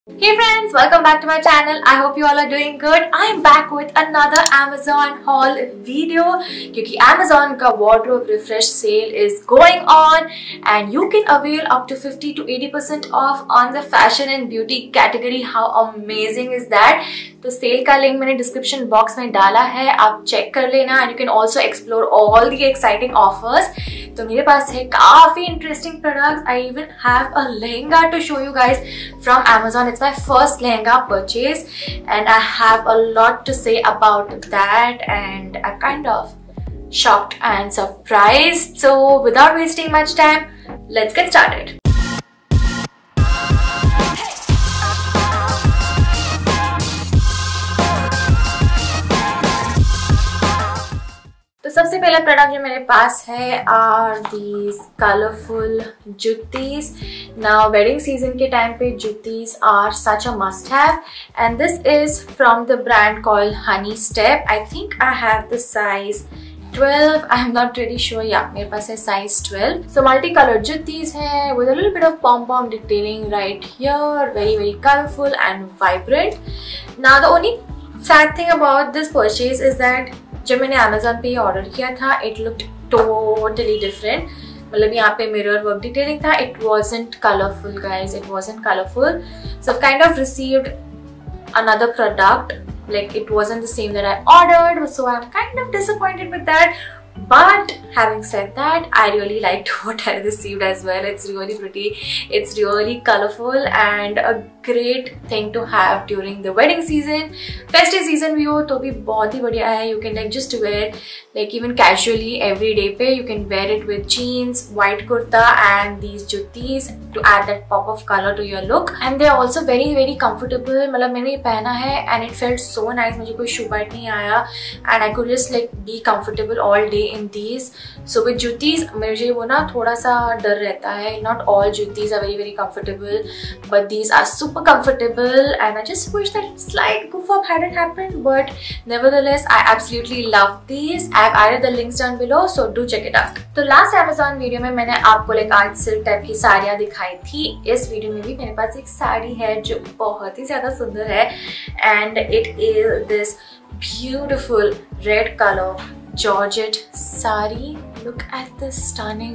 Hey friends, welcome back to my channel. I hope you all are doing good. I am back with another Amazon haul video क्योंकि Amazon का wardrobe refresh sale is going on and you can avail up to 50 to 80% off on the fashion and beauty category. How amazing is that? तो sale का link मैंने description box में डाला है, आप check कर लेना and you can also explore all the exciting offers. तो मेरे पास है काफी interesting products. I even have a lehenga to show you guys from Amazon. It's my first lehenga purchase and I have a lot to say about that and I'm kind of shocked and surprised. So without wasting much time, let's get started. तो सबसे पहला product जो मेरे पास है are these colourful juttis. Now wedding season के time पे juttis are such a must have and this is from the brand called Honey Step. I think I have the size 12. I am not really sure. Yeah, मेरे पास है size 12. So multicolored juttis है with a little bit of pom-pom detailing right here. Very colorful and vibrant. Now the only sad thing about this purchase is that जब मैंने Amazon पे ये order किया था it looked totally different. मतलब यहाँ पे मिरर वर्क डिटेलिंग था. It wasn't colorful guys. It wasn't colorful. So I've kind of received another product. Like it wasn't the same that I ordered, so I'm kind of disappointed with that. But having said that, I really liked what I received as well. It's really pretty, it's really colorful and a great thing to have during the wedding season. Festive season भी हो तो भी बहुत ही बढ़िया है. You can like just wear like even casually every day पे. You can wear it with jeans, white kurta and these juttis to add that pop of color to your look. And they're also very comfortable. मतलब मैंने ये पहना है and it felt so nice. मुझे कोई shoe bite नहीं आया and I could just like be comfortable all day in these. So with juttis मुझे वो ना थोड़ा सा डर रहता है. Not all juttis are very comfortable, but these are super comfortable and I just wish that slight goof up hadn't happened, but nevertheless I absolutely love these. I've added the links down below, so do check it out. तो last Amazon video में मैंने आपको like art silk type की साड़ियाँ दिखाई थी. इस video में भी मेरे पास एक साड़ी है जो बहुत ही ज्यादा सुंदर है and it is this beautiful red color Georgette sari. Look at this stunning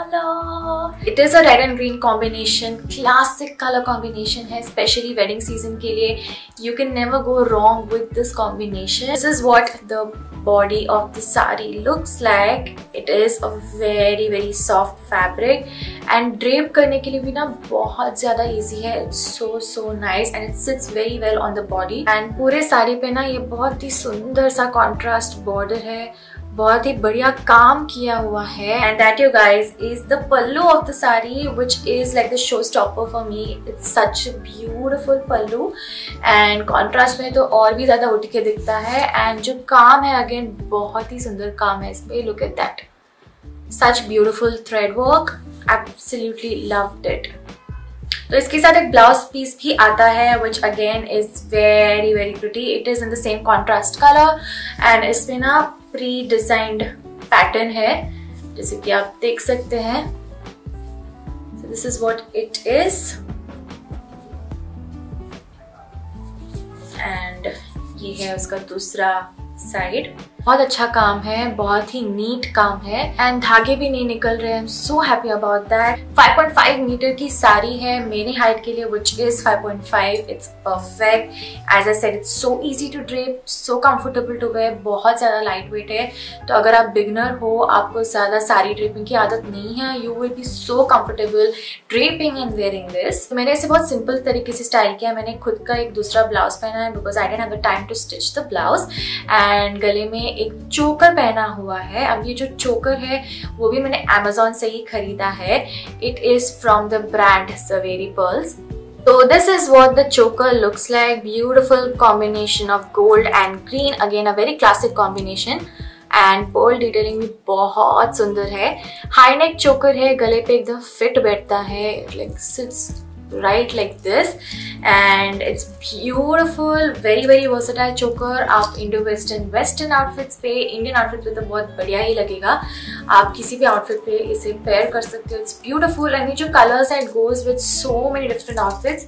color. It is a red and green combination. Classic color combination है, especially wedding season के लिए. You can never go wrong with this combination. This is what the body of the sari looks like. It is a very soft fabric and drape करने के लिए भी ना बहुत ज़्यादा easy है. It's so nice and it sits very well on the body. And पूरे साड़ी पे ना ये बहुत ही सुंदर सा contrast border है. बहुत ही बढ़िया काम किया हुआ है and that you guys is the pallu of the sari which is like the showstopper for me. It's such a beautiful pallu and contrast में तो और भी ज़्यादा उठ के दिखता है and जो काम है again बहुत ही सुंदर काम है इस पे. Look at that, such beautiful thread work. Absolutely loved it. तो इसके साथ एक ब्लाउज पीस भी आता है which again is very pretty. It is in the same contrast color and इसमें ना प्री डिजाइंड पैटर्न है जैसे कि आप देख सकते हैं. So this is what it is and ये है उसका दूसरा साइड. बहुत अच्छा काम है, बहुत ही नीट काम है एंड धागे भी नहीं निकल रहे. I am so happy about that. 5.5 metre की साड़ी है मेरी हाइट के लिए which is 5.5. It's perfect. As I said, it's so easy to drape, so comfortable to wear. बहुत ज़्यादा लाइट वेट है. तो अगर आप बिगनर हो, आपको ज़्यादा साड़ी ड्रेपिंग की आदत नहीं है, you will be so comfortable draping and wearing this. मैंने इसे बहुत सिंपल तरीके से स्टाइल किया. मैंने खुद का एक दूसरा ब्लाउज पहना है because I didn't have the time to stitch the blouse and गले में एक चोकर पहना हुआ है. अब ये जो चोकर है वो भी मैंने Amazon से ही खरीदा है. It is from the brand Zaveri Pearls. So this is what the choker looks like. Beautiful combination of gold and green. Again a very classic combination. And pearl detailing भी बहुत सुंदर है. High neck choker है, गले पे एकदम fit बैठता है. Like sits right like this and it's beautiful, very versatile choker. आप इंडो वेस्टर्न आउटफिट्स पे, इंडियन आउटफिट पे तो बहुत बढ़िया ही लगेगा. आप किसी भी आउटफिट पे इसे पेयर कर सकते हो. इट्स ब्यूटीफुल एंड ये जो कलर्स है it goes with so many different outfits.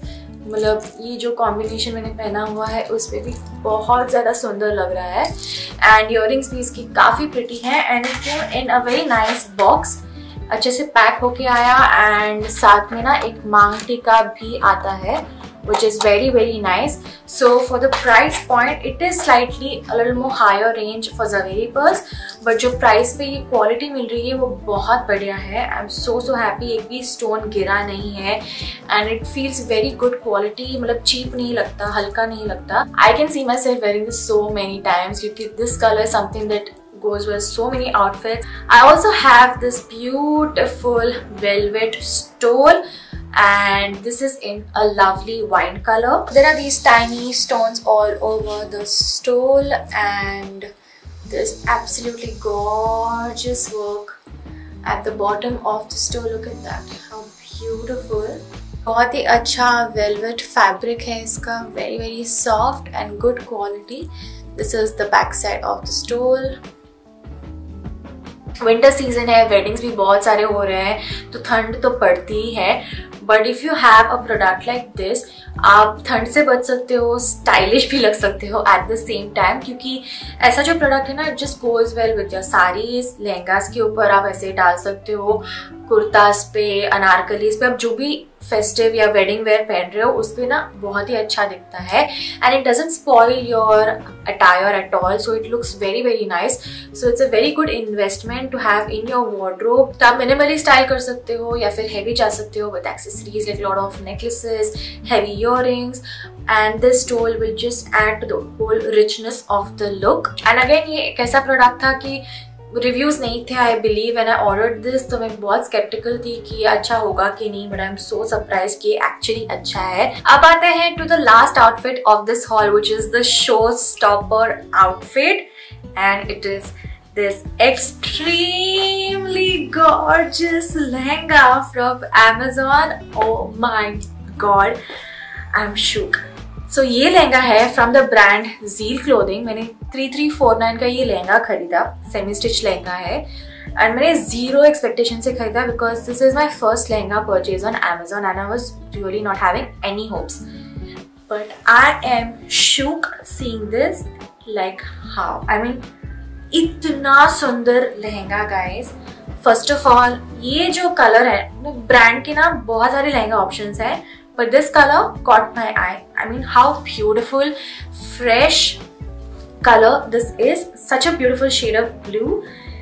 मतलब ये जो कॉम्बिनेशन मैंने पहना हुआ है उस पर भी बहुत ज़्यादा सुंदर लग रहा है। एंड इयररिंग्स भी इसकी काफ़ी प्रिटी है and it came in a very nice box, अच्छे से पैक होके आया। एंड साथ में ना एक मांग टीका भी आता है which is very very nice. So for the price point it is slightly a little more higher range for Zaveri pearls, but जो price पे ये quality मिल रही है वो बहुत बढ़िया है। I'm so happy, एक भी stone गिरा नहीं है and it feels very good quality, मतलब cheap नहीं लगता, हल्का नहीं लगता। I can see myself wearing this so many times क्योंकि this color is something that goes with so many outfits. I also have this beautiful velvet stole and this is in a lovely wine color. There are these tiny stones all over the stole and there's absolutely gorgeous work at the bottom of the stole. Look at that, how beautiful. बहुत ही अच्छा velvet fabric है इसका, very very soft and good quality. This is the back side of the stole. Winter season है, weddings भी बहुत सारे हो रहे हैं तो ठंड तो पड़ती ही है, but if you have a product like this आप ठंड से बच सकते हो, स्टाइलिश भी लग सकते हो एट द सेम टाइम, क्योंकि ऐसा जो प्रोडक्ट है ना it just goes well with your saris, lehengas के ऊपर आप ऐसे डाल सकते हो, कुर्तास पे, अनारकलीज पे, आप जो भी फेस्टिव या वेडिंग वेयर पहन रहे हो उस पे ना बहुत ही अच्छा दिखता है and it doesn't spoil your attire at all, so it looks very very nice. So it's a very good investment to have in your wardrobe. तो आप मिनिमली स्टाइल कर सकते हो या फिर हैवी जा सकते हो with accessories like lot of necklaces, heavy earrings, and this stole will just add to the whole richness of the look. And again ये एक ऐसा प्रोडक्ट था कि रिव्यूज नहीं थे, I believe when I ordered this, तो मैं बहुत स्केप्टिकल थी कि ये अच्छा होगा कि नहीं, but I am so surprise कि एक्चुअली अच्छा है। अब आते हैं to the last outfit of this haul which is the show stopper outfit and it is this extremely gorgeous lehenga from Amazon. Oh my god, I'm shook. So ये लहंगा है from the brand Zeal clothing. मैंने 3349 का ये लहंगा खरीदा, semi stitch lehenga है and मैंने zero expectation से खरीदा because this is my first lehenga purchase on Amazon and I was really not having any hopes. But I am shook seeing this, like how, I mean इतना सुंदर lehenga guys. First of all ये जो colour है, brand के ना बहुत सारे lehenga options है but this color caught my eye. I mean how beautiful, fresh color this is, such a beautiful shade of blue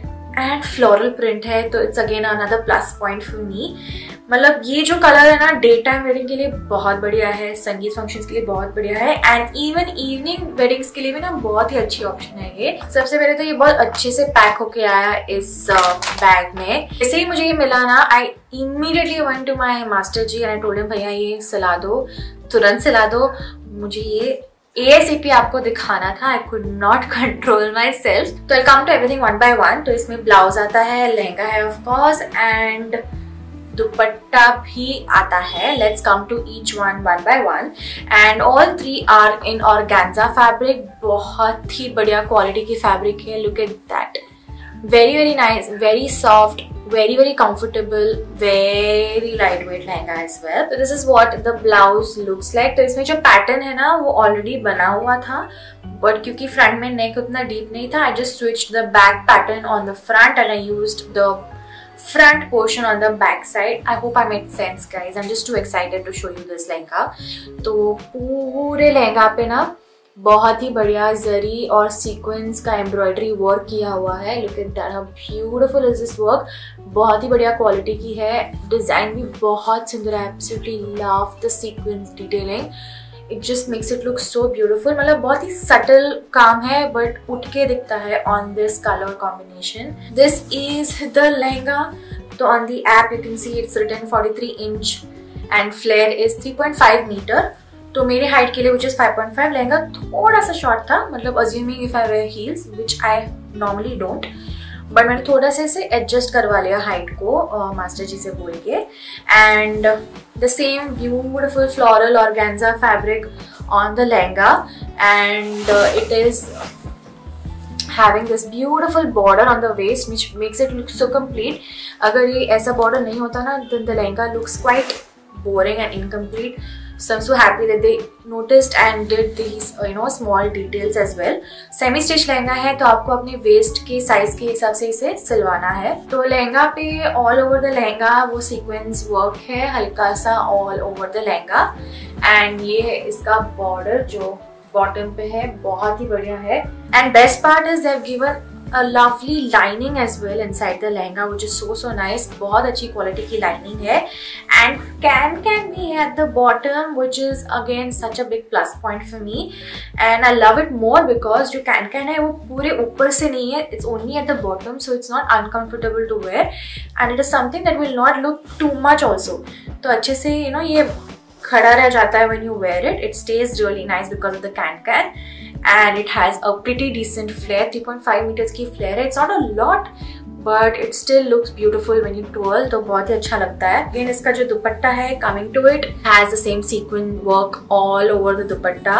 and floral print है, तो it's again another plus point for me. मतलब ये जो colour है ना day time wedding के लिए बहुत बढ़िया है, संगीत फंक्शंस के लिए बहुत बढ़िया है एंड इवन इवनिंग वेडिंग्स के लिए भी ना बहुत ही अच्छी ऑप्शन है ये। सबसे पहले तो ये बहुत अच्छे से पैक होके आया इस बैग में। जैसे ही मुझे ये मिला ना I immediately went to my master ji and I told him भैया ये सिला दो, तुरंत सिला दो, मुझे ये ASAP आपको दिखाना था। I could not control my self. तो I come to everything one by one. तो इसमें ब्लाउज आता है, लहंगा है ऑफ कोर्स एंड दुपट्टा भी आता है। Let's come to each one by one and all three are in organza fabric. बहुत ही बढ़िया क्वालिटी की फैब्रिक है। Look at that, very very nice, very soft, very very comfortable, very lightweight lehenga as well. So this is what the blouse looks like. तो इसमें जो pattern है ना वो ऑलरेडी बना हुआ था बट क्योंकि फ्रंट में नेक उतना डीप नहीं था, I just switched the back pattern on the front and I used the front portion on the back side. I hope I made sense guys. I'm just too excited to show you this lehenga. तो पूरे लहंगा पे ना बहुत ही बढ़िया जरी और sequence का embroidery work किया हुआ है। Look at that, how beautiful is this work. बहुत ही बढ़िया क्वालिटी की है, डिजाइन भी बहुत सुंदर है। Absolutely love the sequence detailing, it just makes it look so beautiful. मतलब बहुत ही सटल काम है बट उठ के दिखता है on this colour combination. This is the lehenga. तो on the app you can see it's written 43 inch and flare is 3.5 metre. तो मेरे हाइट के लिए विच इज 5.5, लहंगा थोड़ा सा शॉर्ट था, मतलब assuming if I wear heels which I normally don't, but मैंने थोड़ा सा इसे एडजस्ट करवा लिया हाइट को मास्टर जी से बोल के। And the same beautiful floral organza fabric on the lehenga and it is having this beautiful border on the waist which makes it look so complete. अगर ये ऐसा border नहीं होता ना then the lehenga looks quite boring and incomplete. So I'm so happy that they noticed and did these small details as well. Semi stitch lehenga है तो आपको अपने वेस्ट के साइज के हिसाब से इसे सिलवाना है। तो लहंगा पे ऑल ओवर द लहंगा वो सीक्वेंस वर्क है, हल्का सा all over the lehenga. And ये है इसका बॉर्डर जो बॉटम पे है, बहुत ही बढ़िया है। And best part is they have given a lovely lining as well inside the lehenga, which is so nice। बहुत अच्छी क्वालिटी की लाइनिंग है। and can be at the bottom, which is again such a big plus point for me, and I love it more because जो can है वो पूरे ऊपर से नहीं है, it's only at the bottom, so it's not uncomfortable to wear and it is something that will not look too much also। तो अच्छे से ये खड़ा रह जाता है when you wear it। It stays really nice because of the can and it has a pretty decent flare, 3.5 meters की flare है। It's not a lot but it still looks beautiful when you twirl, तो बहुत ही अच्छा लगता है। Again इसका जो दुपट्टा है, coming to it, has the same sequin work all over the dupatta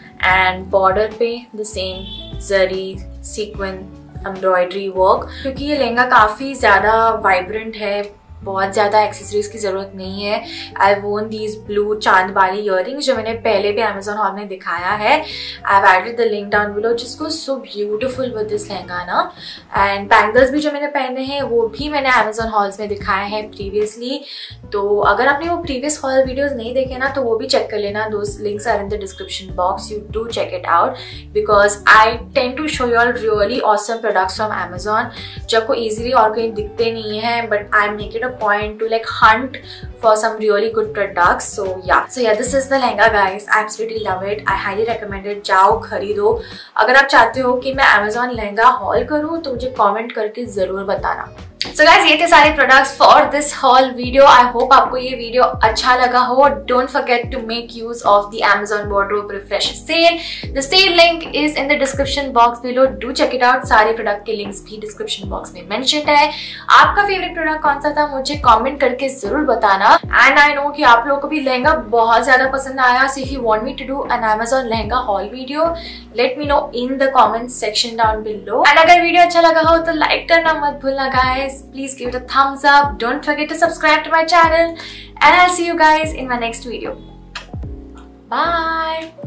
and border पे the same zari sequin embroidery work। क्योंकि ये लहंगा काफ़ी ज़्यादा vibrant है, बहुत ज़्यादा एक्सेसरीज की ज़रूरत नहीं है। आई वोन दीज ब्लू चांद वाली इयररिंग्स जो मैंने पहले भी अमेजोन हॉल में दिखाया है। I have added the link down below, जिसको so beautiful with this lehenga ना। एंड बैंगल्स भी जो मैंने पहने हैं वो भी मैंने अमेजोन हॉल्स में दिखाए हैं प्रीवियसली। तो अगर आपने वो प्रीवियस हॉल वीडियोज़ नहीं देखे ना तो वो भी चेक कर लेना। Those links are in the description box, you do check it out because I tend to show you all really awesome products from Amazon जो आपको ईजिली और कहीं दिखते नहीं है, but I make it point to like hunt for some really good products। so yeah this is the lehenga guys। I absolutely love it, I highly recommend it। जाओ खरीदो। अगर आप चाहते हो कि मैं Amazon लहंगा हॉल करूँ तो मुझे कमेंट करके जरूर बताना। So guys, ये थे सारे products for this haul video। I hope आपको ये वीडियो अच्छा लगा हो। Don't forget to make use of the Amazon Wardrobe Refresh Sale। The sale link is in the description box below। Do check it out। सारे product के links भी description box में mentioned है। आपका फेवरेट प्रोडक्ट कौन सा था मुझे कमेंट करके जरूर बताना। एंड आई नो कि आप लोगों को भी लहंगा बहुत ज्यादा पसंद आया। So if you want me to do an Amazon lehenga haul video, let me know in the comments section down below। and अगर वीडियो अच्छा लगा हो तो लाइक करना मत भूलना guys। Please give it a thumbs up. Don't forget to subscribe to my channel and I'll see you guys in my next video. Bye.